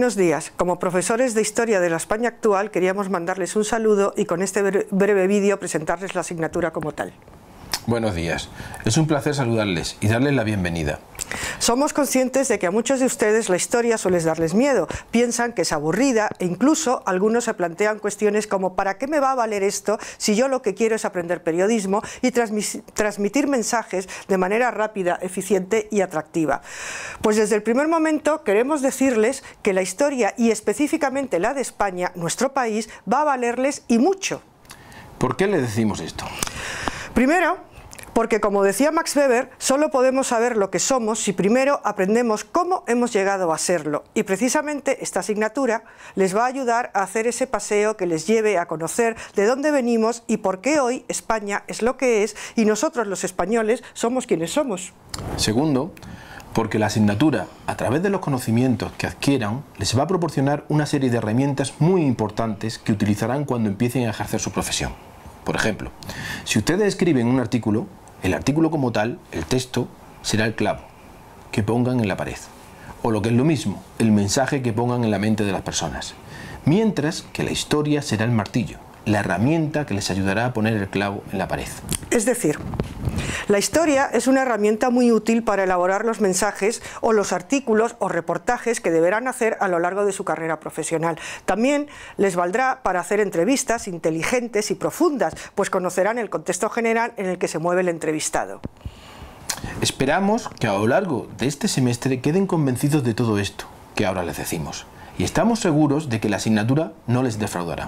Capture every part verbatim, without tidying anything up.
Buenos días. Como profesores de Historia de la España actual queríamos mandarles un saludo y con este breve vídeo presentarles la asignatura como tal. Buenos días. Es un placer saludarles y darles la bienvenida. Somos conscientes de que a muchos de ustedes la historia suele darles miedo, piensan que es aburrida e incluso algunos se plantean cuestiones como ¿para qué me va a valer esto si yo lo que quiero es aprender periodismo y transmitir mensajes de manera rápida, eficiente y atractiva? Pues desde el primer momento queremos decirles que la historia y específicamente la de España, nuestro país, va a valerles y mucho. ¿Por qué les decimos esto? Primero, porque como decía Max Weber, solo podemos saber lo que somos si primero aprendemos cómo hemos llegado a serlo. Y precisamente esta asignatura les va a ayudar a hacer ese paseo que les lleve a conocer de dónde venimos y por qué hoy España es lo que es y nosotros los españoles somos quienes somos. Segundo, porque la asignatura, a través de los conocimientos que adquieran, les va a proporcionar una serie de herramientas muy importantes que utilizarán cuando empiecen a ejercer su profesión. Por ejemplo, si ustedes escriben un artículo, el artículo como tal, el texto, será el clavo que pongan en la pared. O lo que es lo mismo, el mensaje que pongan en la mente de las personas. Mientras que la historia será el martillo, la herramienta que les ayudará a poner el clavo en la pared. Es decir, la historia es una herramienta muy útil para elaborar los mensajes o los artículos o reportajes que deberán hacer a lo largo de su carrera profesional. También les valdrá para hacer entrevistas inteligentes y profundas, pues conocerán el contexto general en el que se mueve el entrevistado. Esperamos que a lo largo de este semestre queden convencidos de todo esto que ahora les decimos. Y estamos seguros de que la asignatura no les defraudará.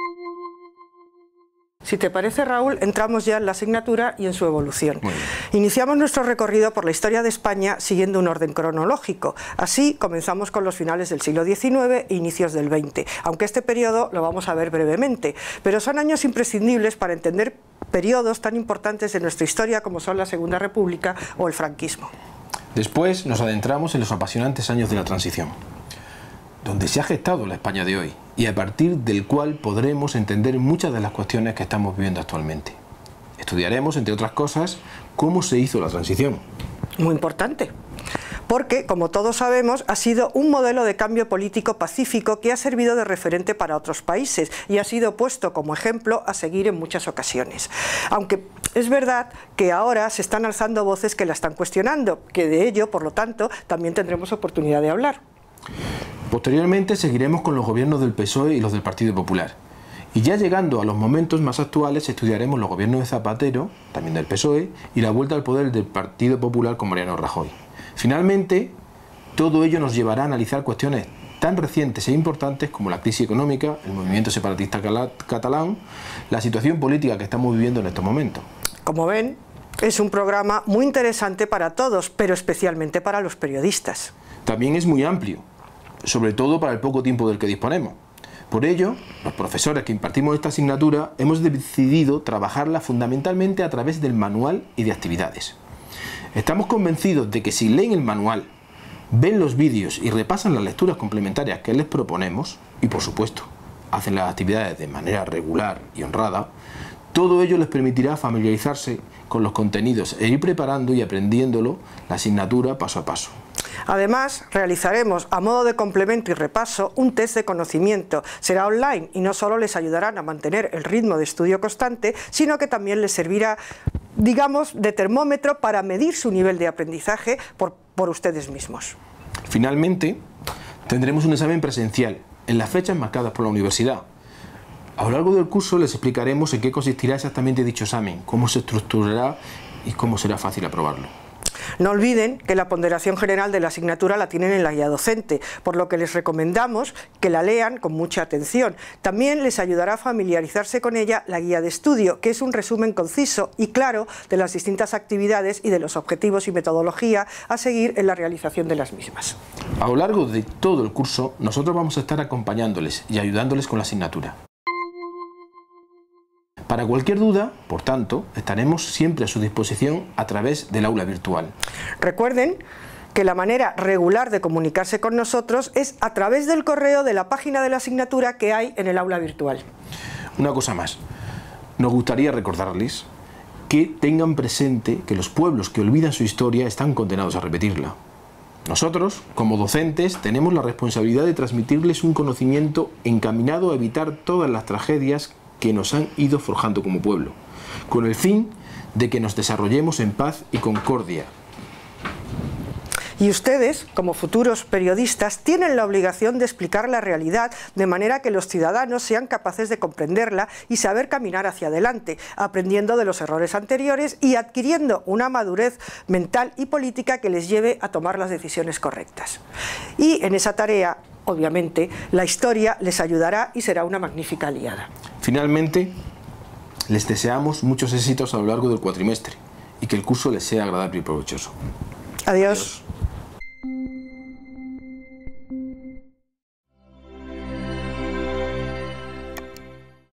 Si te parece, Raúl, entramos ya en la asignatura y en su evolución. Iniciamos nuestro recorrido por la historia de España siguiendo un orden cronológico. Así comenzamos con los finales del siglo diecinueve e inicios del veinte, aunque este periodo lo vamos a ver brevemente. Pero son años imprescindibles para entender periodos tan importantes de nuestra historia como son la Segunda República o el franquismo. Después nos adentramos en los apasionantes años de la transición, donde se ha gestado la España de hoy y a partir del cual podremos entender muchas de las cuestiones que estamos viviendo actualmente. Estudiaremos, entre otras cosas, cómo se hizo la transición. Muy importante, porque, como todos sabemos, ha sido un modelo de cambio político pacífico que ha servido de referente para otros países y ha sido puesto como ejemplo a seguir en muchas ocasiones. Aunque es verdad que ahora se están alzando voces que la están cuestionando, que de ello, por lo tanto, también tendremos oportunidad de hablar. Posteriormente seguiremos con los gobiernos del P S O E y los del Partido Popular. Y ya llegando a los momentos más actuales estudiaremos los gobiernos de Zapatero, también del P S O E, y la vuelta al poder del Partido Popular con Mariano Rajoy. Finalmente, todo ello nos llevará a analizar cuestiones tan recientes e importantes como la crisis económica, el movimiento separatista catalán, la situación política que estamos viviendo en estos momentos. Como ven, es un programa muy interesante para todos, pero especialmente para los periodistas. También es muy amplio, sobre todo para el poco tiempo del que disponemos. Por ello, los profesores que impartimos esta asignatura hemos decidido trabajarla fundamentalmente a través del manual y de actividades. Estamos convencidos de que si leen el manual, ven los vídeos y repasan las lecturas complementarias que les proponemos, y por supuesto, hacen las actividades de manera regular y honrada, todo ello les permitirá familiarizarse con los contenidos e ir preparando y aprendiéndolo la asignatura paso a paso. Además, realizaremos a modo de complemento y repaso un test de conocimiento. Será online y no solo les ayudarán a mantener el ritmo de estudio constante, sino que también les servirá, digamos, de termómetro para medir su nivel de aprendizaje por, por ustedes mismos. Finalmente, tendremos un examen presencial en las fechas marcadas por la universidad. A lo largo del curso les explicaremos en qué consistirá exactamente dicho examen, cómo se estructurará y cómo será fácil aprobarlo. No olviden que la ponderación general de la asignatura la tienen en la guía docente, por lo que les recomendamos que la lean con mucha atención. También les ayudará a familiarizarse con ella la guía de estudio, que es un resumen conciso y claro de las distintas actividades y de los objetivos y metodología a seguir en la realización de las mismas. A lo largo de todo el curso, nosotros vamos a estar acompañándoles y ayudándoles con la asignatura. Para cualquier duda, por tanto, estaremos siempre a su disposición a través del aula virtual. Recuerden que la manera regular de comunicarse con nosotros es a través del correo de la página de la asignatura que hay en el aula virtual. Una cosa más, nos gustaría recordarles que tengan presente que los pueblos que olvidan su historia están condenados a repetirla. Nosotros, como docentes, tenemos la responsabilidad de transmitirles un conocimiento encaminado a evitar todas las tragedias que nos han ido forjando como pueblo, con el fin de que nos desarrollemos en paz y concordia. Y ustedes, como futuros periodistas, tienen la obligación de explicar la realidad de manera que los ciudadanos sean capaces de comprenderla y saber caminar hacia adelante, aprendiendo de los errores anteriores y adquiriendo una madurez mental y política que les lleve a tomar las decisiones correctas. Y en esa tarea, obviamente, la historia les ayudará y será una magnífica aliada. Finalmente, les deseamos muchos éxitos a lo largo del cuatrimestre y que el curso les sea agradable y provechoso. Adiós. Adiós.